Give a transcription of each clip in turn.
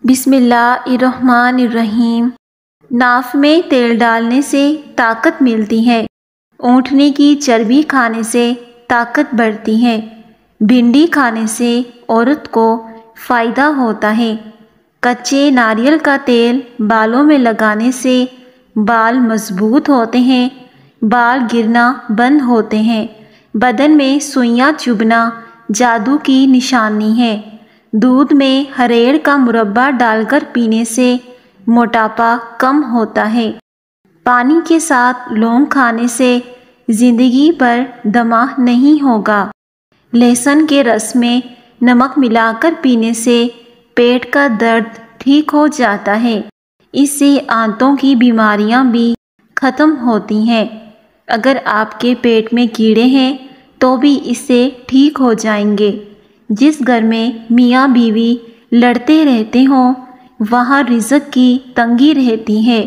بسم اللہ الرحمن الرحیم۔ ناف میں تیل ڈالنے سے طاقت ملتی ہے۔ اونٹنے کی چربی کھانے سے طاقت بڑھتی ہے۔ بھنڈی کھانے سے عورت کو فائدہ ہوتا ہے۔ کچے ناریل کا تیل بالوں میں لگانے سے بال مضبوط ہوتے ہیں، بال گرنا بند ہوتے ہیں۔ بدن میں سوئیاں چبھنا جادو کی نشانی ہے۔ دودھ میں ہریڑ کا مربع ڈال کر پینے سے موٹاپا کم ہوتا ہے۔ پانی کے ساتھ لونگ کھانے سے زندگی پر دمہ نہیں ہوگا۔ لہسن کے رس میں نمک ملا کر پینے سے پیٹ کا درد ٹھیک ہو جاتا ہے۔ اس سے آنتوں کی بیماریاں بھی ختم ہوتی ہیں۔ اگر آپ کے پیٹ میں کیڑے ہیں تو بھی اس سے ٹھیک ہو جائیں گے۔ جس گھر میں میاں بیوی لڑتے رہتے ہوں وہاں رزق کی تنگی رہتی ہے۔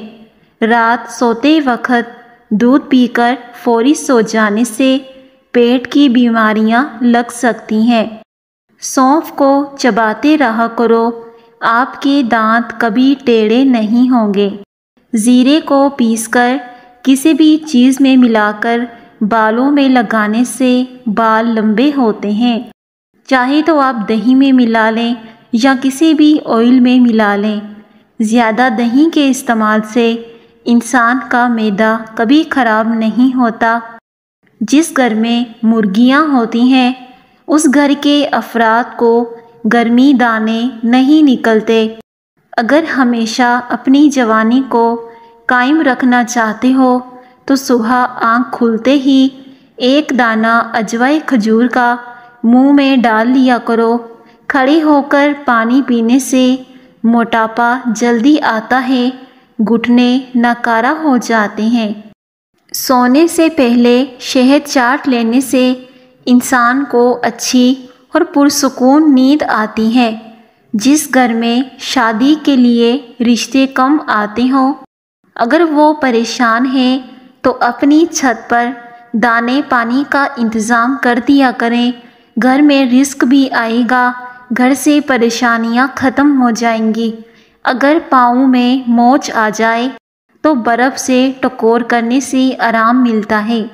رات سوتے وقت دودھ پی کر فوری سو جانے سے پیٹ کی بیماریاں لگ سکتی ہیں۔ سونف کو چباتے رہا کرو، آپ کے دانت کبھی ٹیڑھے نہیں ہوں گے۔ زیرے کو پیس کر کسی بھی چیز میں ملا کر بالوں میں لگانے سے بال لمبے ہوتے ہیں۔ چاہے تو آپ دہی میں ملا لیں یا کسی بھی آئل میں ملا لیں۔ زیادہ دہی کے استعمال سے انسان کا معدہ کبھی خراب نہیں ہوتا۔ جس گھر میں مرغیاں ہوتی ہیں اس گھر کے افراد کو گرمی دانے نہیں نکلتے۔ اگر ہمیشہ اپنی جوانی کو قائم رکھنا چاہتے ہو تو صبح آنکھ کھلتے ہی ایک دانہ اجوائے کھجور کا منہ میں ڈال لیا کرو۔ کھڑے ہو کر پانی پینے سے موٹاپا جلدی آتا ہے، گھٹنے ناکارہ ہو جاتے ہیں۔ سونے سے پہلے شہد چاٹ لینے سے انسان کو اچھی اور پرسکون نیند آتی ہے۔ جس گھر میں شادی کے لیے رشتے کم آتے ہوں اگر وہ پریشان ہیں تو اپنی چھت پر دانے پانی کا انتظام کر دیا کریں۔ گھر میں رزق بھی آئے گا، گھر سے پریشانیاں ختم ہو جائیں گی۔ اگر پاؤں میں موچ آ جائے تو برف سے ٹکور کرنے سے آرام ملتا ہے۔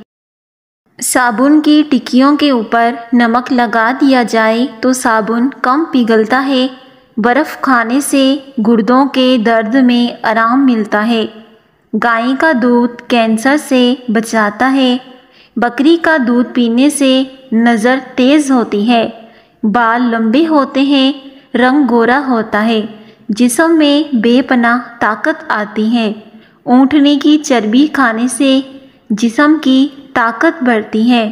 صابن کی ٹکیوں کے اوپر نمک لگا دیا جائے تو صابن کم پگھلتا ہے۔ برف کھانے سے گردوں کے درد میں آرام ملتا ہے۔ گائے کا دودھ کینسر سے بچاتا ہے۔ بکری کا دودھ پینے سے نظر تیز ہوتی ہے، بال لمبے ہوتے ہیں، رنگ گورا ہوتا ہے، جسم میں بے پناہ طاقت آتی ہے۔ اونٹنے کی چربی کھانے سے جسم کی طاقت بڑھتی ہے۔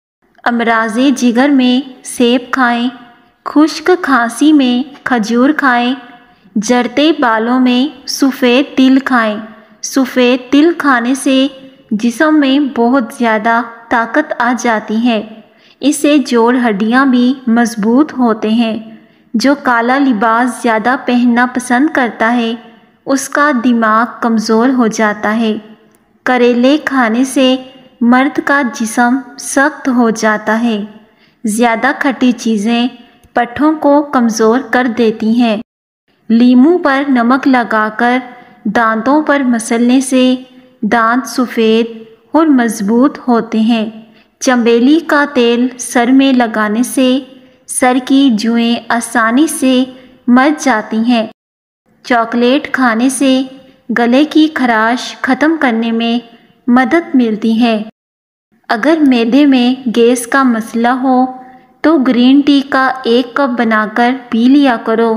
امراض جگر میں سیب کھائیں، خشک کھانسی میں کھجور کھائیں، جڑتے بالوں میں سفید تل کھائیں۔ سفید تل کھانے سے جسم میں بہت زیادہ طاقت آ جاتی ہے۔ اس سے جوڑ ہڈیاں بھی مضبوط ہوتے ہیں۔ جو کالا لباس زیادہ پہننا پسند کرتا ہے اس کا دماغ کمزور ہو جاتا ہے۔ کریلے کھانے سے مرد کا جسم سخت ہو جاتا ہے۔ زیادہ کھٹی چیزیں پٹھوں کو کمزور کر دیتی ہیں۔ لیموں پر نمک لگا کر دانتوں پر مسلنے سے دانت سفید اور مضبوط ہوتے ہیں۔ چنبیلی کا تیل سر میں لگانے سے سر کی جوئیں آسانی سے مر جاتی ہیں۔ چاکلیٹ کھانے سے گلے کی خراش ختم کرنے میں مدد ملتی ہے۔ اگر معدے میں گیس کا مسئلہ ہو تو گرین ٹی کا 1 کپ بنا کر پی لیا کرو۔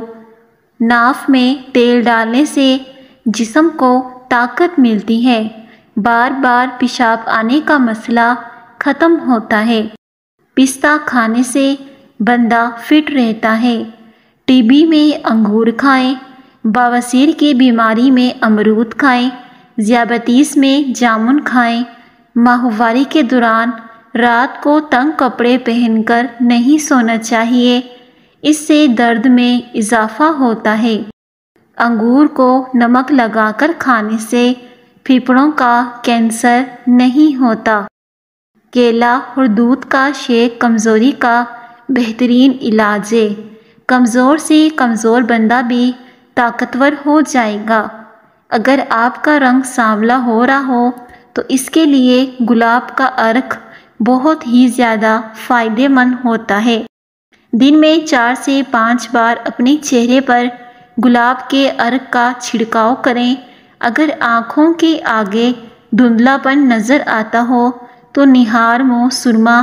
ناف میں تیل ڈالنے سے جسم کو طاقت ملتی ہے۔ بار بار پیشاب آنے کا مسئلہ ختم ہوتا ہے۔ پستہ کھانے سے بندہ فٹ رہتا ہے۔ ٹی بی میں انگور کھائیں، بواسیر کی بیماری میں امرود کھائیں، ذیابیطس میں جامن کھائیں۔ ماہواری کے دوران رات کو تنگ کپڑے پہن کر نہیں سونا چاہیے، اس سے درد میں اضافہ ہوتا ہے۔ انگور کو نمک لگا کر کھانے سے پھیپھڑوں کا کینسر نہیں ہوتا۔ کیلا اور دودھ کا شیک کمزوری کا بہترین علاج ہے۔ کمزور سے کمزور بندہ بھی طاقتور ہو جائے گا۔ اگر آپ کا رنگ سانولا ہو رہا ہو تو اس کے لیے گلاب کا عرق بہت ہی زیادہ فائدہ مند ہوتا ہے۔ دن میں 4 سے 5 بار اپنے چہرے پر گلاب کے عرق کا چھڑکاؤ کریں۔ اگر آنکھوں کے آگے دھندلا پن نظر آتا ہو تو نہار منہ سرما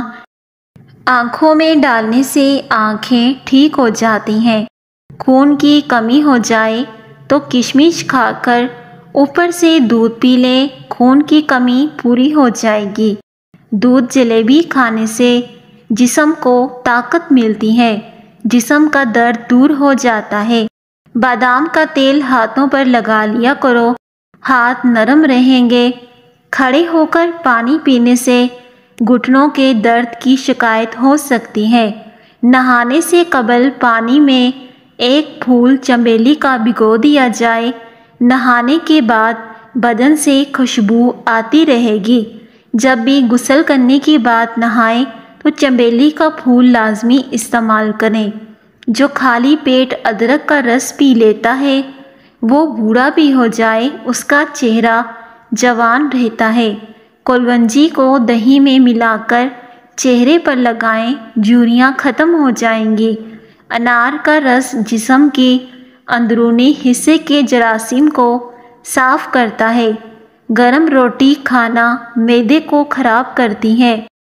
آنکھوں میں ڈالنے سے آنکھیں ٹھیک ہو جاتی ہیں۔ خون کی کمی ہو جائے تو کشمش کھا کر اوپر سے دودھ پی لیں، خون کی کمی پوری ہو جائے گی۔ دودھ جلیبی کھانے سے جسم کو طاقت ملتی ہے، جسم کا درد دور ہو جاتا ہے۔ بادام کا تیل ہاتھوں پر لگا لیا کرو، ہاتھ نرم رہیں گے۔ کھڑے ہو کر پانی پینے سے گھٹنوں کے درد کی شکایت ہو سکتی ہے۔ نہانے سے قبل پانی میں 1 پھول چنبیلی کا بھگو دیا جائے۔ نہانے کے بعد بدن سے خوشبو آتی رہے گی۔ جب بھی غسل کرنے کے بعد نہائیں تو چنبیلی کا پھول لازمی استعمال کریں۔ جو خالی پیٹ ادرک کا رس پی لیتا ہے وہ بوڑھا بھی ہو جائے اس کا چہرہ جوان رہتا ہے۔ کلونجی کو دہی میں ملا کر چہرے پر لگائیں، جھریاں ختم ہو جائیں گی۔ انار کا رس جسم کے اندرونی حصے کے جراثیم کو صاف کرتا ہے۔ گرم روٹی کھانا معدے کو خراب کرتی ہے۔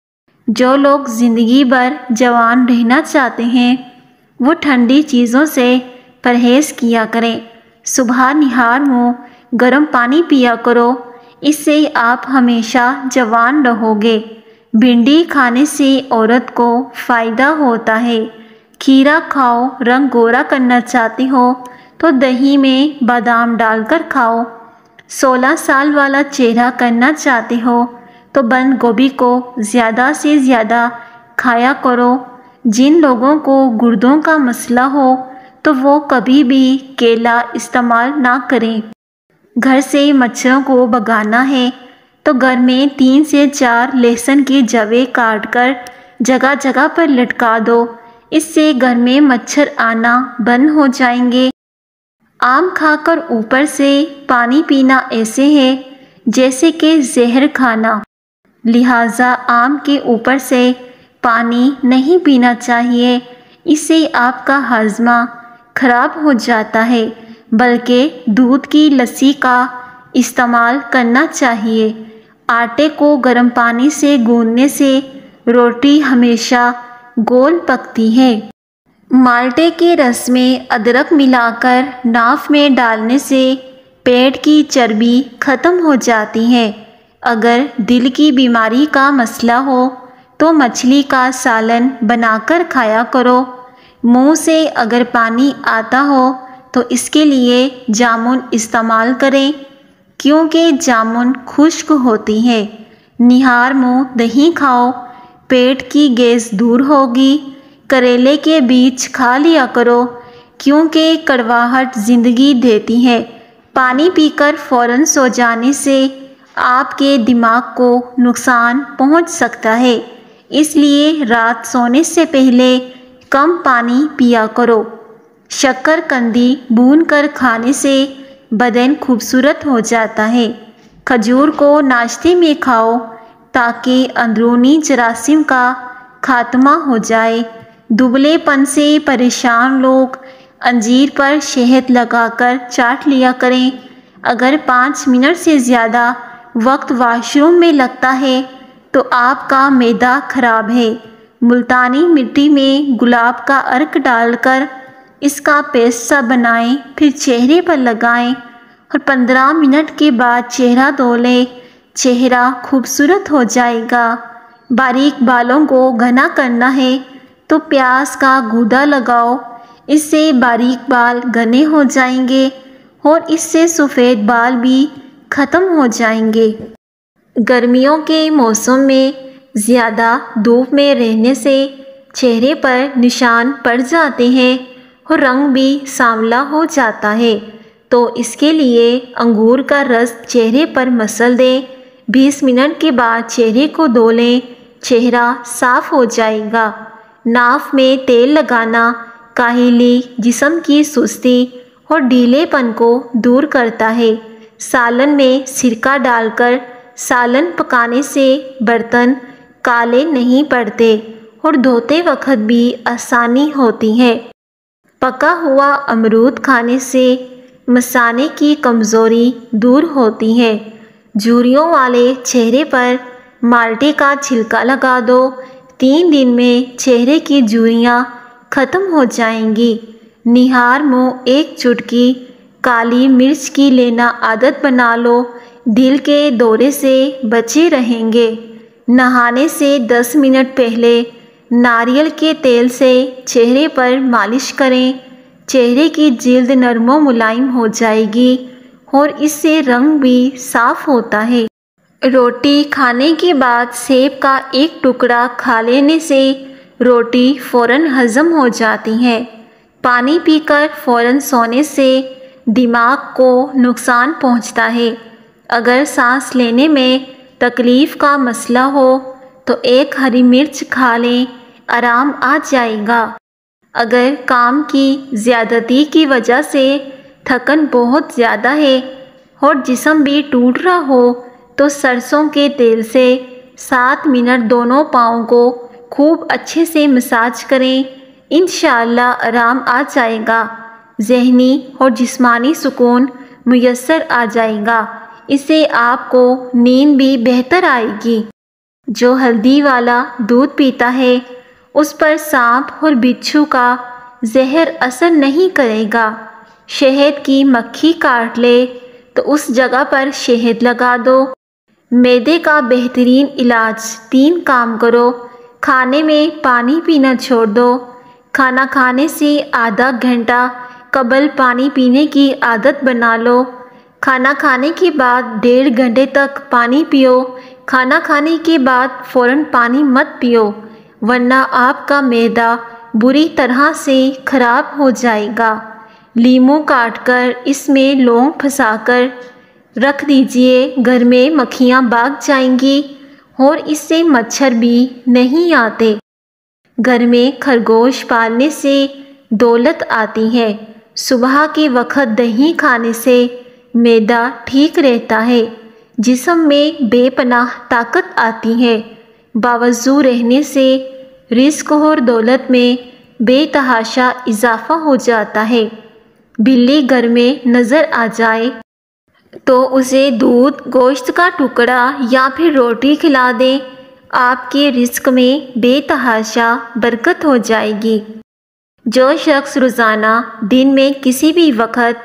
جو لوگ زندگی بھر جوان رہنا چاہتے ہیں وہ ٹھنڈی چیزوں سے پرہیز کیا کریں۔ صبح نہار منہ گرم پانی پیا کرو، اس سے آپ ہمیشہ جوان رہو گے۔ بھنڈی کھانے سے عورت کو فائدہ ہوتا ہے۔ کھیرا کھاؤ، رنگ گورا کرنا چاہتے ہو تو دہی میں بادام ڈال کر کھاؤ۔ 16 سال والا چہرہ کرنا چاہتے ہو تو بند گوبھی کو زیادہ سے زیادہ کھایا کرو۔ جن لوگوں کو گردوں کا مسئلہ ہو تو وہ کبھی بھی کیلا استعمال نہ کریں۔ گھر سے مچھروں کو بھگانا ہے تو گھر میں 3 سے 4 لہسن کے جوے کاٹ کر جگہ جگہ پر لٹکا دو، اس سے گھر میں مچھر آنا بند ہو جائیں گے۔ آم کھا کر اوپر سے پانی پینا ایسے ہے جیسے کہ زہر کھانا، لہٰذا آم کے اوپر سے پانی نہیں پینا چاہیے، اس سے آپ کا ہاضمہ خراب ہو جاتا ہے، بلکہ دودھ کی لسی کا استعمال کرنا چاہیے۔ آٹے کو گرم پانی سے گوندنے سے روٹی ہمیشہ گول پکتی ہے۔ مالٹے کے رس میں ادرک ملا کر ناف میں ڈالنے سے پیٹ کی چربی ختم ہو جاتی ہے۔ اگر دل کی بیماری کا مسئلہ ہو تو مچھلی کا سالن بنا کر کھایا کرو۔ منہ سے اگر پانی آتا ہو تو اس کے لیے جامن استعمال کریں، کیونکہ جامن خشک ہوتی ہے۔ نہار منہ دہی کھاؤ، پیٹ کی گیس دور ہوگی۔ کریلے کے بیج کھا لیا کرو، کیونکہ کڑواہٹ زندگی دیتی ہے۔ پانی پی کر فوراً سو جانے سے آپ کے دماغ کو نقصان پہنچ سکتا ہے، اس لیے رات سونے سے پہلے کم پانی پیا کرو۔ شکر قندی بھون کر کھانے سے بدن خوبصورت ہو جاتا ہے۔ کھجور کو ناشتے میں کھاؤ تاکہ اندرونی جراثیم کا خاتمہ ہو جائے۔ دبلے پن سے پریشان لوگ انجیر پر شہد لگا کر چاٹ لیا کریں۔ اگر 5 منٹ سے زیادہ وقت واش روم میں لگتا ہے تو آپ کا معدہ خراب ہے۔ ملتانی مٹی میں گلاب کا عرق ڈال کر اس کا پیسٹ سا بنائیں، پھر چہرے پر لگائیں اور 15 منٹ کے بعد چہرہ دھو لیں۔ چہرہ خوبصورت ہو جائے گا۔ باریک بالوں کو گھنا کرنا ہے تو پیاز کا گودا لگاؤ، اس سے باریک بال گھنے ہو جائیں گے اور اس سے سفید بال بھی ختم ہو جائیں گے۔ گرمیوں کے موسم میں زیادہ دھوپ میں رہنے سے چہرے پر نشان پڑ جاتے ہیں اور رنگ بھی سانولا ہو جاتا ہے، تو اس کے لیے انگور کا رس چہرے پر مسل دیں۔ 20 منٹ کے بعد چہرے کو دھو لیں، چہرہ صاف ہو جائے گا۔ ناف میں تیل لگانا کاہلی، جسم کی سستی اور ڈھیلے پن کو دور کرتا ہے۔ سالن میں سرکہ ڈال کر سالن پکانے سے برتن کالے نہیں پڑتے اور دھوتے وقت بھی آسانی ہوتی ہے۔ پکا ہوا امرود کھانے سے مثانے کی کمزوری دور ہوتی ہے۔ جھریوں والے چہرے پر مالٹے کا چھلکا لگا دو، 3 دن میں چہرے کی جھریاں ختم ہو جائیں گی۔ نہار منہ 1 چٹکی کالی مرچ کی لینا عادت بنا لو، دل کے دورے سے بچے رہیں گے۔ نہانے سے 10 منٹ پہلے ناریل کے تیل سے چہرے پر مالش کریں، چہرے کی جلد نرم و ملائم ہو جائے گی اور اس سے رنگ بھی صاف ہوتا ہے۔ روٹی کھانے کے بعد سیب کا 1 ٹکڑا کھا لینے سے روٹی فوراً ہضم ہو جاتی ہے۔ پانی پی کر فوراً سونے سے دماغ کو نقصان پہنچتا ہے۔ اگر سانس لینے میں تکلیف کا مسئلہ ہو تو 1 ہری مرچ کھا لیں، آرام آ جائے گا۔ اگر کام کی زیادتی کی وجہ سے تھکن بہت زیادہ ہے اور جسم بھی ٹوٹ رہا ہو تو سرسوں کے تیل سے 7 منٹ دونوں پاؤں کو خوب اچھے سے مساج کریں، انشاءاللہ آرام آ جائے گا۔ ذہنی اور جسمانی سکون میسر آ جائے گا، اس سے آپ کو نیند بھی بہتر آئے گی۔ جو ہلدی والا دودھ پیتا ہے اس پر سانپ اور بچھو کا زہر اثر نہیں کرے گا۔ شہد کی مکھی کاٹ لے تو اس جگہ پر شہد لگا دو۔ معدے کا بہترین علاج 3 کام کرو۔ کھانے میں پانی پینا چھوڑ دو۔ کھانا کھانے سے آدھا گھنٹہ قبل پانی پینے کی عادت بنا لو۔ کھانا کھانے کے بعد 1.5 گھنٹے تک پانی پیو۔ کھانا کھانے کے بعد فوراً پانی مت پیو ورنہ آپ کا معدہ بری طرح سے خراب ہو جائے گا۔ لیموں کاٹ کر اس میں لونگ پھنسا کر رکھ دیجئے، گھر میں مکھیاں بھاگ جائیں گی اور اس سے مچھر بھی نہیں آتے۔ گھر میں خرگوش پالنے سے دولت آتی ہے۔ صبح کے وقت دہی کھانے سے معدہ ٹھیک رہتا ہے، جسم میں بے پناہ طاقت آتی ہے۔ باوضو رہنے سے رزق اور دولت میں بے تحاشا اضافہ ہو جاتا ہے۔ بلی گھر میں نظر آ جائے تو اسے دودھ، گوشت کا ٹکڑا یا پھر روٹی کھلا دیں، آپ کے رزق میں بے تحاشا برکت ہو جائے گی۔ جو شخص روزانہ دن میں کسی بھی وقت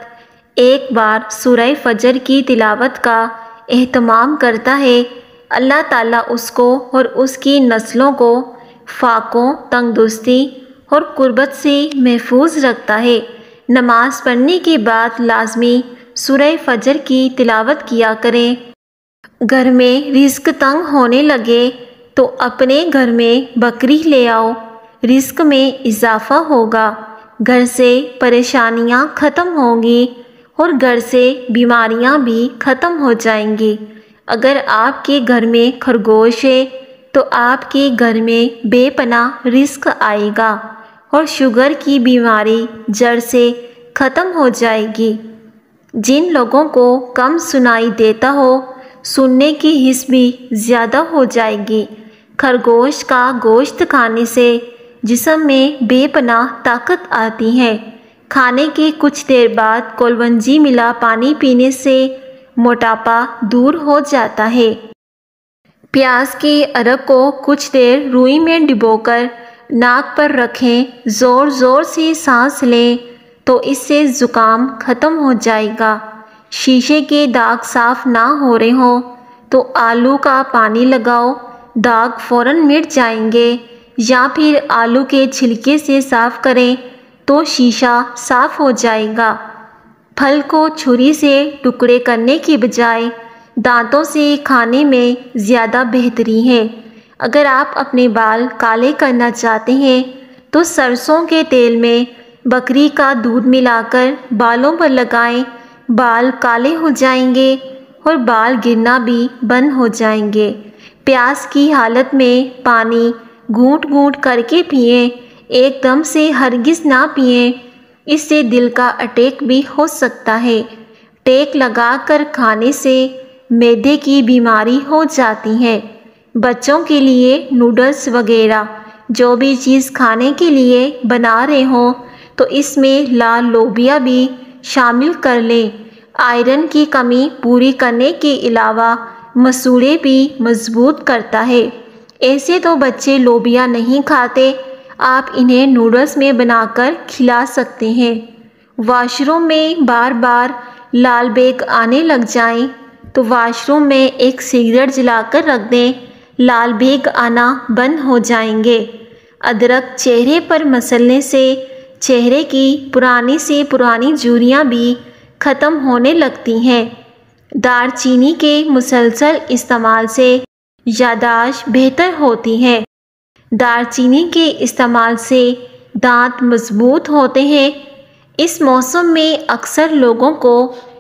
1 بار سورہ فجر کی تلاوت کا اہتمام کرتا ہے، اللہ تعالیٰ اس کو اور اس کی نسلوں کو فاقوں، تنگدستی اور غربت سے محفوظ رکھتا ہے۔ نماز پڑھنے کے بعد لازمی سورہ فجر کی تلاوت کیا کریں۔ گھر میں رزق تنگ ہونے لگے تو اپنے گھر میں بکری لے آؤ، رزق میں اضافہ ہوگا، گھر سے پریشانیاں ختم ہوں گی اور گھر سے بیماریاں بھی ختم ہو جائیں گی۔ اگر آپ کے گھر میں خرگوش ہے تو آپ کے گھر میں بے پناہ رزق آئے گا اور شوگر کی بیماری جڑ سے ختم ہو جائے گی۔ جن لوگوں کو کم سنائی دیتا ہو، سننے کی حس بھی زیادہ ہو جائے گی۔ خرگوش کا گوشت کھانے سے جسم میں بے پناہ طاقت آتی ہے۔ کھانے کے کچھ دیر بعد کلونجی ملا پانی پینے سے موٹاپا دور ہو جاتا ہے۔ پیاز کے ارک کو کچھ دیر روئی میں ڈبو کر ناک پر رکھیں، زور زور سے سانس لیں تو اس سے زکام ختم ہو جائے گا۔ شیشے کے داغ صاف نہ ہو رہے ہوں تو آلو کا پانی لگاؤ، داغ فوراً مٹ جائیں گے، یا پھر آلو کے چھلکے سے صاف کریں تو شیشہ صاف ہو جائے گا۔ پھل کو چھری سے ٹکڑے کرنے کے بجائے دانتوں سے کھانے میں زیادہ بہتری ہے۔ اگر آپ اپنے بال کالے کرنا چاہتے ہیں تو سرسوں کے تیل میں بکری کا دودھ ملا کر بالوں پر لگائیں، بال کالے ہو جائیں گے اور بال گرنا بھی بند ہو جائیں گے۔ پیاس کی حالت میں پانی گھونٹ گھونٹ کر کے پئیں، ایک دم سے ہرگز نہ پئیں۔ اس سے دل کا اٹیک بھی ہو سکتا ہے۔ ٹیک لگا کر کھانے سے معدے کی بیماری ہو جاتی ہے۔ بچوں کے لیے نوڈلز وغیرہ جو بھی چیز کھانے کے لیے بنا رہے ہوں تو اس میں لال لوبیا بھی شامل کر لیں۔ آئرن کی کمی پوری کرنے کے علاوہ مسوڑھے بھی مضبوط کرتا ہے۔ ایسے تو بچے لوبیا نہیں کھاتے، آپ انہیں نوڈلز میں بنا کر کھلا سکتے ہیں۔ واش روم میں بار بار لال بیگ آنے لگ جائیں تو واش روم میں ایک سگریٹ جلا کر رکھ دیں، لال بیگ آنا بند ہو جائیں گے۔ ادرک چہرے پر مسلنے سے چہرے کی پرانی سے پرانی جھریاں بھی ختم ہونے لگتی ہیں۔ دار چینی کے مسلسل استعمال سے یادداشت بہتر ہوتی ہے۔ دار چینی کے استعمال سے دانت مضبوط ہوتے ہیں۔ اس موسم میں اکثر لوگوں کو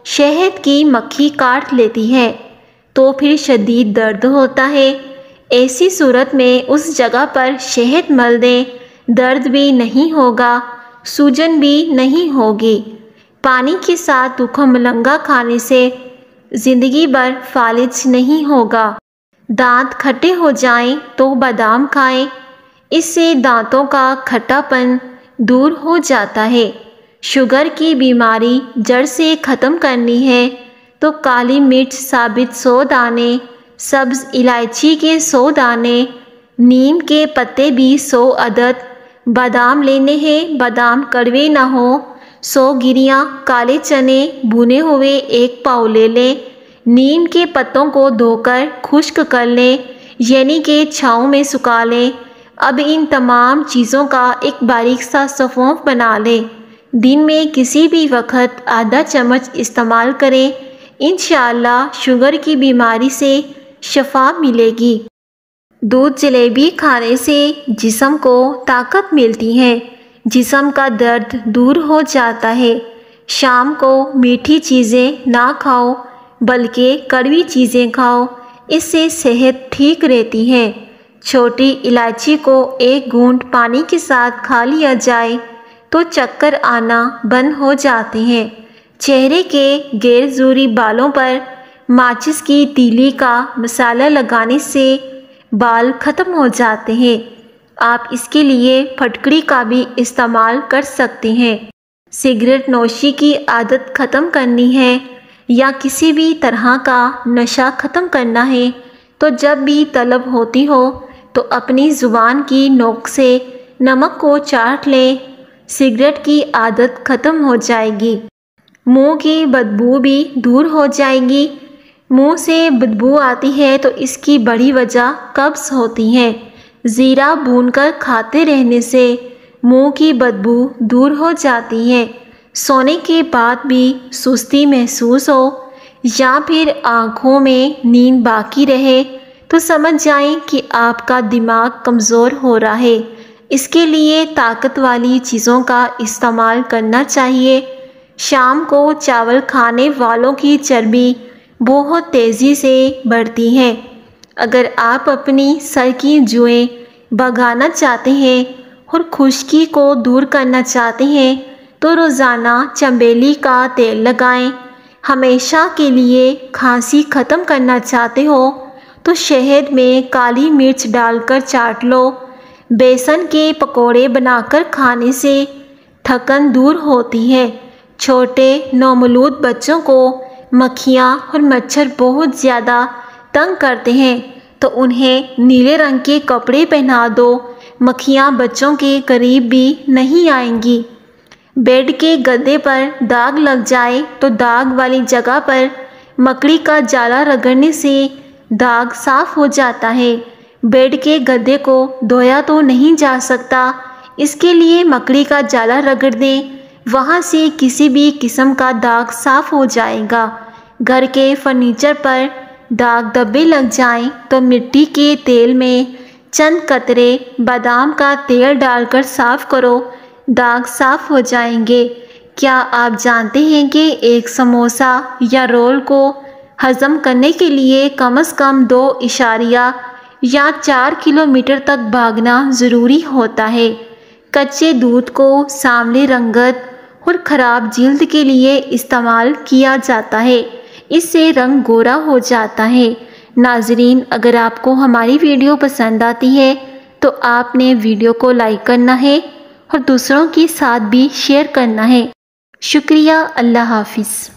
شہد کی مکھی کاٹ لیتی ہے تو پھر شدید درد ہوتا ہے۔ ایسی صورت میں اس جگہ پر شہد مل دیں، درد بھی نہیں ہوگا، سوجن بھی نہیں ہوگی۔ پانی کے ساتھ تخم ملنگا کھانے سے زندگی بھر فالج نہیں ہوگا۔ دانت کھٹے ہو جائیں تو بادام کھائیں، اس سے دانتوں کا کھٹا پن دور ہو جاتا ہے۔ شوگر کی بیماری جڑ سے ختم کرنی ہے تو کالی مرچ ثابت 100 دانے، سبز الائچی کے 100 دانے، نیم کے پتے بھی 100 عدد، بادام لینے ہیں، بادام کڑوے نہ ہوں، 100 گریاں کالے چنے بھنے ہوئے 1 پاؤ لے لیں۔ نیم کے پتوں کو دھو کر خشک کر لیں، یعنی کہ چھاؤں میں سکھا لیں۔ اب ان تمام چیزوں کا ایک باریک سا سونف بنا لیں۔ دن میں کسی بھی وقت آدھا چمچ استعمال کریں، انشاءاللہ شوگر کی بیماری سے شفا ملے گی۔ دودھ جلیبی کھانے سے جسم کو طاقت ملتی ہے، جسم کا درد دور ہو جاتا ہے۔ شام کو میٹھی چیزیں نہ کھاؤ بلکہ کڑوی چیزیں کھاؤ، اس سے صحت ٹھیک رہتی ہے۔ چھوٹی الائچی کو 1 گھونٹ پانی کے ساتھ کھا لیا جائے تو چکر آنا بند ہو جاتے ہیں۔ چہرے کے غیر ضروری بالوں پر ماچس کی تیلی کا مسالہ لگانے سے بال ختم ہو جاتے ہیں۔ آپ اس کے لیے پھٹکڑی کا بھی استعمال کر سکتے ہیں۔ سگریٹ نوشی کی عادت ختم کرنی ہے یا کسی بھی طرح کا نشہ ختم کرنا ہے تو جب بھی طلب ہوتی ہو تو اپنی زبان کی نوک سے نمک کو چاٹ لیں، سگریٹ کی عادت ختم ہو جائے گی۔ منہ کی بدبو بھی دور ہو جائے گی۔ منہ سے بدبو آتی ہے تو اس کی بڑی وجہ قبض ہوتی ہے۔ زیرہ بھون کر کھاتے رہنے سے منہ کی بدبو دور ہو جاتی ہے۔ سونے کے بعد بھی سستی محسوس ہو یا پھر آنکھوں میں نیند باقی رہے تو سمجھ جائیں کہ آپ کا دماغ کمزور ہو رہا ہے۔ اس کے لیے طاقت والی چیزوں کا استعمال کرنا چاہیے۔ شام کو چاول کھانے والوں کی چربی بہت تیزی سے بڑھتی ہے۔ اگر آپ اپنی سر کی جوئیں بھگانا چاہتے ہیں اور خشکی کو دور کرنا چاہتے ہیں تو روزانہ چنبیلی کا تیل لگائیں۔ ہمیشہ کے لیے کھانسی ختم کرنا چاہتے ہو تو شہد میں کالی مرچ ڈال کر چاٹ لو۔ بیسن کے پکوڑے بنا کر کھانے سے تھکن دور ہوتی ہے۔ چھوٹے نومولود بچوں کو مکھیاں اور مچھر بہت زیادہ تنگ کرتے ہیں تو انہیں نیلے رنگ کے کپڑے پہنا دو، مکھیاں بچوں کے قریب بھی نہیں آئیں گی۔ بیڈ کے گدے پر داغ لگ جائے تو داغ والی جگہ پر مکڑی کا جالا رگڑنے سے داغ صاف ہو جاتا ہے۔ بیڈ کے گدے کو دھویا تو نہیں جا سکتا، اس کے لیے مکڑی کا جالا رگڑ دیں، وہاں سے کسی بھی قسم کا داغ صاف ہو جائے گا۔ گھر کے فرنیچر پر داغ دھبے لگ جائیں تو مٹی کے تیل میں چند قطرے بادام کا تیل ڈال کر صاف کرو، داغ صاف ہو جائیں گے۔ کیا آپ جانتے ہیں کہ ایک سموسہ یا رول کو ہضم کرنے کے لیے کم از کم 2.4 کلومیٹر تک بھاگنا ضروری ہوتا ہے۔ کچے دودھ کو سانولی رنگت اور خراب جلد کے لیے استعمال کیا جاتا ہے۔ اس سے رنگ گورا ہو جاتا ہے۔ ناظرین، اگر آپ کو ہماری ویڈیو پسند آتی ہے تو آپ نے ویڈیو کو لائک کرنا ہے اور دوسروں کے ساتھ بھی شیئر کرنا ہے۔ شکریہ۔ اللہ حافظ۔